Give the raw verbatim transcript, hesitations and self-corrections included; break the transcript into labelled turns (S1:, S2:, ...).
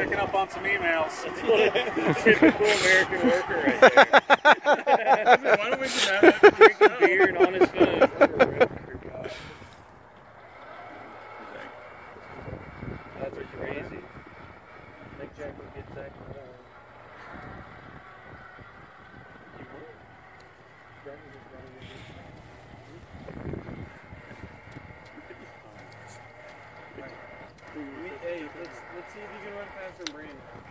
S1: picking up on some emails. Typical American worker right there. Why don't we just have that drinking beer and on his phone? That's crazy. Nick Jack will get Zach. Hey, let's let's see if you can run faster than Brandon.